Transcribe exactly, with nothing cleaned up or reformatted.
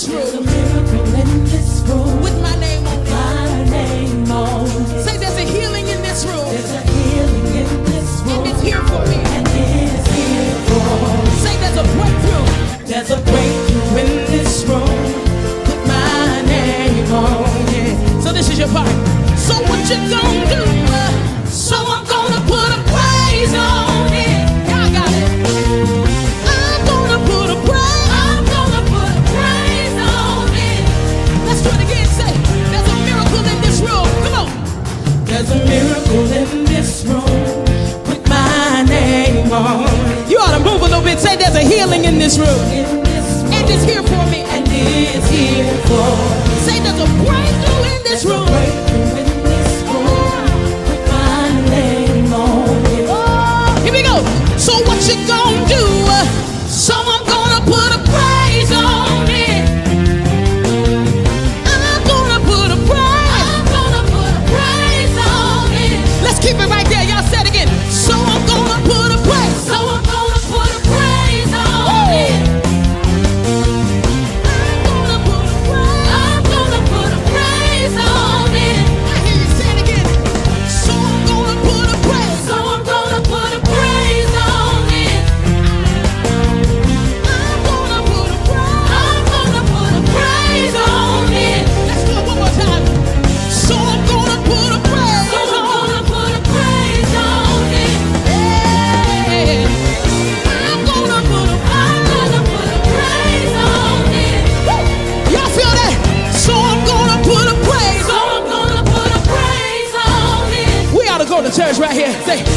this room. There's a miracle in this room. With my name on it. My name on it. Say there's a healing in this room. There's a healing in this room. And it's here for me. And it's here for me. Say there's a breakthrough. There's a breakthrough in this room. With my name on it. So this is your part. So what you gonna do? So I'm gonna put a praise on it. Y'all got it. I'm gonna put a praise. I'm gonna put a praise on it. Let's do it again. Say, there's a miracle in this room. Come on. There's a miracle in this room. With my name on it. You ought to move a little bit. Say there's a healing in this room. In this room. And it's here for me. And it's here for me. Say there's a breakthrough in this There's a room. breakthrough in this room. With my name on it. Oh, here we go. So what you gonna do? So I'm gonna put a praise on it. I'm gonna put a praise. I'm gonna put a praise on it. Let's keep it right there. Y'all say it again. So I'm gonna put a praise. So I'm gonna put a praise on it. I'm gonna put a praise. I'm gonna put a praise on it. I hear you say it again. So I'm gonna put a praise. So I'm gonna put a praise on it. I'm gonna put a praise. I'm gonna put a praise on it. Let's do it one more time. So I'm gonna put a praise. So I'm gonna put a praise on it. Yeah. I'm gonna put a I'm gonna put a praise on it. Y'all feel that? So I'm gonna put a praise. So I'm gonna put a praise on it. We ought to go to church right here. Say,